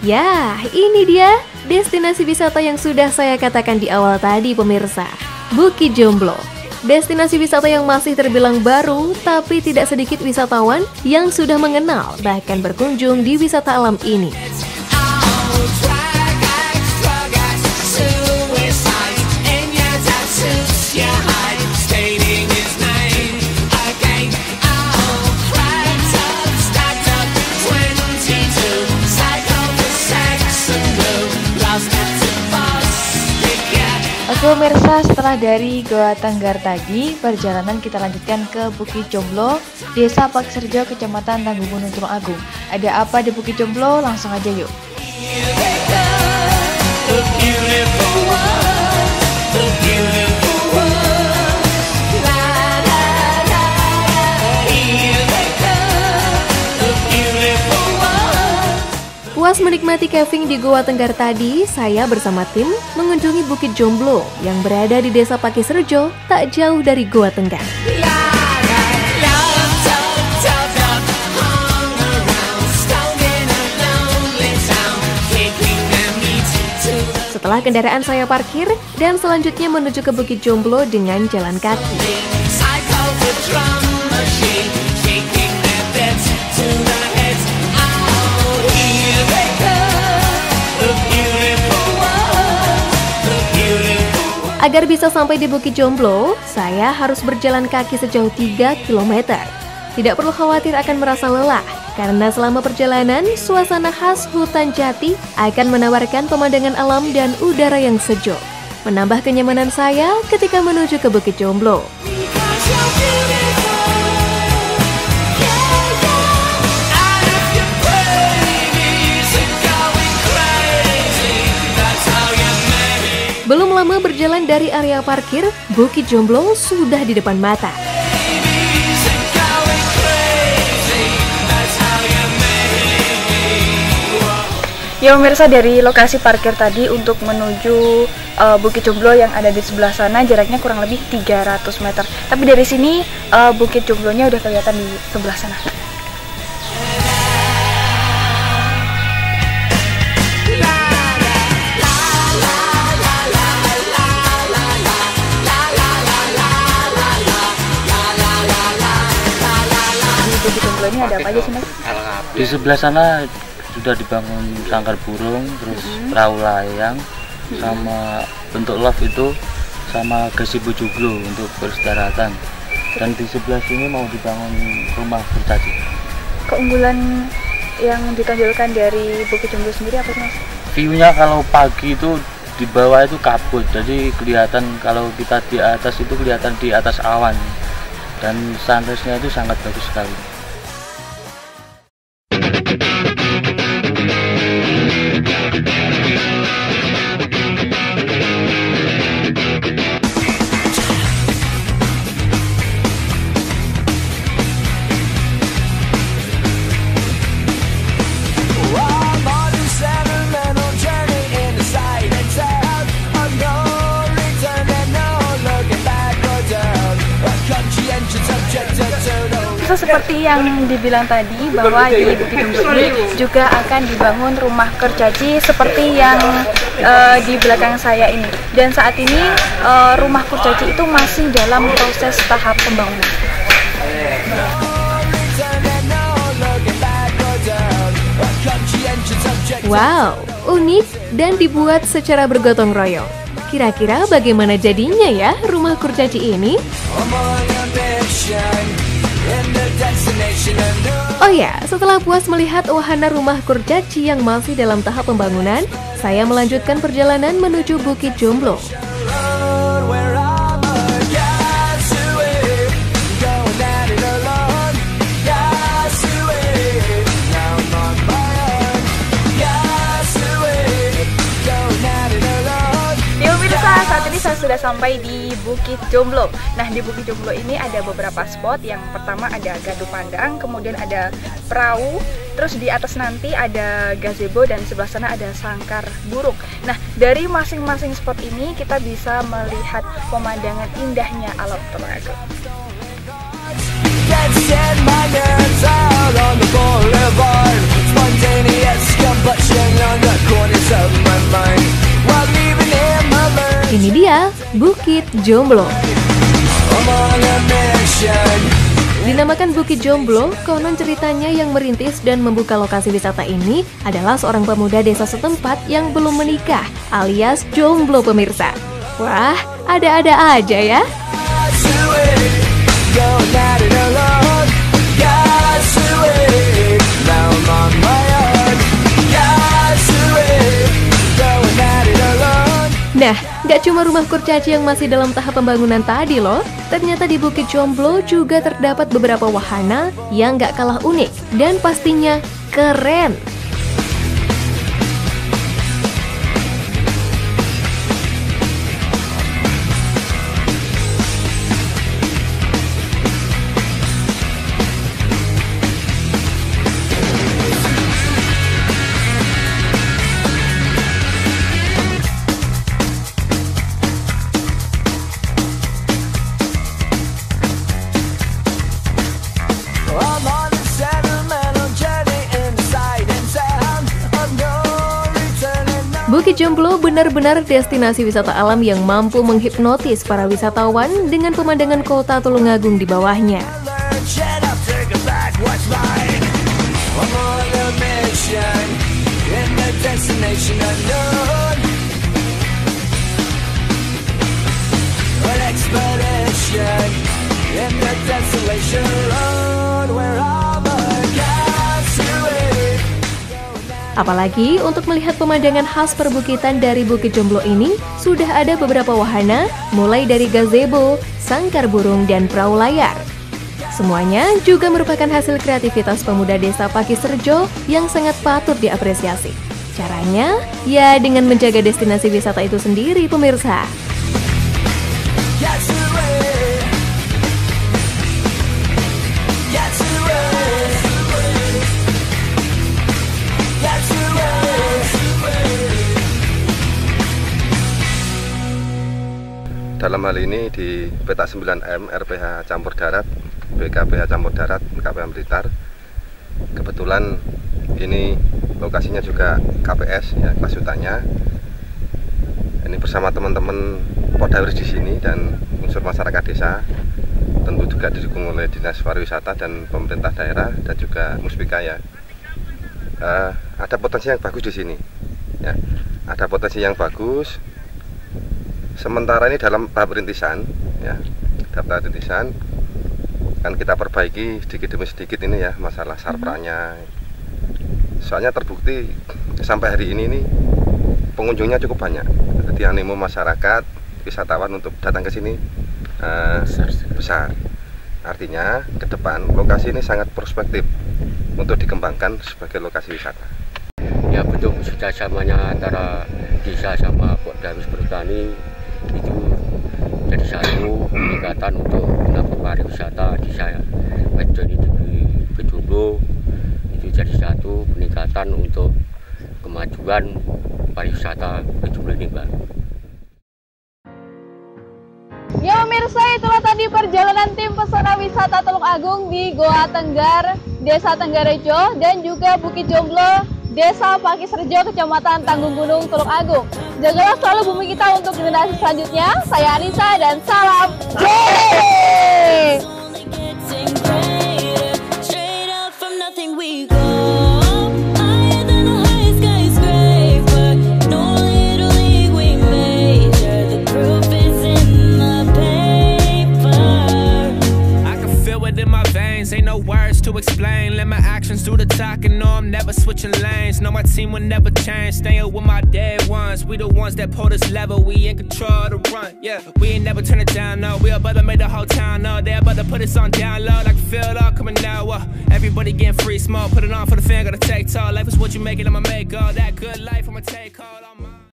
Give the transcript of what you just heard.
Ya, ini dia destinasi wisata yang sudah saya katakan di awal tadi pemirsa, Bukit Jomblo. Destinasi wisata yang masih terbilang baru, tapi tidak sedikit wisatawan yang sudah mengenal bahkan berkunjung di wisata alam ini. Oke pemirsa, setelah dari Goa Tenggar tadi, perjalanan kita lanjutkan ke Bukit Jomblo, Desa Paksrejo, Kecamatan Tanggung Gunung Tulung Agung. Ada apa di Bukit Jomblo? Langsung aja yuk. Puas menikmati caving di Goa Tenggar tadi, saya bersama tim mengunjungi Bukit Jomblo yang berada di Desa Paksrejo, tak jauh dari Goa Tenggar. Setelah kendaraan saya parkir dan selanjutnya menuju ke Bukit Jomblo dengan jalan kaki. Agar bisa sampai di Bukit Jomblo, saya harus berjalan kaki sejauh 3 km. Tidak perlu khawatir akan merasa lelah, karena selama perjalanan, suasana khas hutan jati akan menawarkan pemandangan alam dan udara yang sejuk, menambah kenyamanan saya ketika menuju ke Bukit Jomblo. Belum lama berjalan dari area parkir, Bukit Jomblo sudah di depan mata. Ya pemirsa, dari lokasi parkir tadi untuk menuju Bukit Jomblo yang ada di sebelah sana jaraknya kurang lebih 300 meter. Tapi dari sini Bukit Jomblonya udah kelihatan di sebelah sana. Bukit Jomblo ini ada apa aja sih Mas? Di sebelah sana sudah dibangun sangkar burung, terus perahu layang, sama bentuk love itu, sama gazebo joglo untuk beristirahatan. Dan di sebelah sini mau dibangun rumah kurcaci. Keunggulan yang ditonjolkan dari Bukit Jomblo sendiri apa sih Mas? View-nya kalau pagi itu di bawah itu kabut, jadi kelihatan kalau kita di atas itu kelihatan di atas awan. Dan sunrise-nya itu sangat bagus sekali. Seperti yang dibilang tadi bahwa di Bukit Jomblo ini juga akan dibangun rumah kurcaci seperti yang di belakang saya ini. Dan saat ini rumah kurcaci itu masih dalam proses tahap pembangunan. Wow, unik dan dibuat secara bergotong royong. Kira-kira bagaimana jadinya ya rumah kurcaci ini? Oh ya, setelah puas melihat wahana rumah kurcaci yang masih dalam tahap pembangunan, saya melanjutkan perjalanan menuju Bukit Jomblo. Saat ini saya sudah sampai di Bukit Jomblo. Nah, di Bukit Jomblo ini ada beberapa spot. Yang pertama ada Gadu Pandang, kemudian ada perahu, terus di atas nanti ada gazebo dan sebelah sana ada sangkar burung. Nah, dari masing-masing spot ini kita bisa melihat pemandangan indahnya alam Tulung Agung. Ini dia Bukit Jomblo. Dinamakan Bukit Jomblo, konon ceritanya yang merintis dan membuka lokasi wisata ini adalah seorang pemuda desa setempat yang belum menikah, alias jomblo pemirsa. Wah, ada-ada aja ya. Nah, gak cuma rumah kurcaci yang masih dalam tahap pembangunan tadi loh. Ternyata di Bukit Jomblo juga terdapat beberapa wahana yang gak kalah unik dan pastinya keren. Bukit Jomblo benar-benar destinasi wisata alam yang mampu menghipnotis para wisatawan dengan pemandangan kota Tulungagung di bawahnya. Apalagi untuk melihat pemandangan khas perbukitan dari Bukit Jomblo ini, sudah ada beberapa wahana, mulai dari gazebo, sangkar burung, dan perahu layar. Semuanya juga merupakan hasil kreativitas pemuda desa Pakisrejo yang sangat patut diapresiasi. Caranya, ya dengan menjaga destinasi wisata itu sendiri, pemirsa. Dalam hal ini di Petak 9M RPH Campur Darat, BKPH Campur Darat, KPH Blitar. Kebetulan ini lokasinya juga KPS ya, kelas hutannya. Ini bersama teman-teman Podawir di sini dan unsur masyarakat desa. Tentu juga didukung oleh Dinas Pariwisata dan pemerintah daerah dan juga Muspika ya. Ada potensi yang bagus di sini. Ya, ada potensi yang bagus. Sementara ini dalam tahap rintisan, ya, tahap rintisan kan kita perbaiki sedikit demi sedikit ini ya masalah sarpranya. Soalnya terbukti sampai hari ini pengunjungnya cukup banyak. Jadi animo masyarakat wisatawan untuk datang ke sini besar. Artinya ke depan lokasi ini sangat prospektif untuk dikembangkan sebagai lokasi wisata. Ya bentuk kerjasamanya antara desa sama Podawir Perhutani itu jadi satu peningkatan untuk penambang pariwisata di saya jadi di Bukit Jomblo itu jadi satu peningkatan untuk kemajuan pariwisata Bukit Jomblo ini, Mbak. Ya pemirsa, itulah tadi perjalanan tim pesona wisata Tulungagung di Goa Tenggar, Desa Tenggarejo dan juga Bukit Jomblo, Desa Pakisrejo, Kecamatan Tanggung Gunung, Tulungagung. Jagalah selalu bumi kita untuk generasi selanjutnya. Saya Anissa dan salam Yeay! Ain't no words to explain, let my actions do the talking. No, I'm never switching lanes, no, my team will never change. Staying with my dead ones, we the ones that pull this level. We in control of the run, yeah. We ain't never turn it down, no. We about to make the whole town know. They about to put this on down low, like feel it all coming now. Everybody getting free smoke, put it on for the fan, gotta take toll. Life is what you make it, I'ma make all that good life, I'ma take all.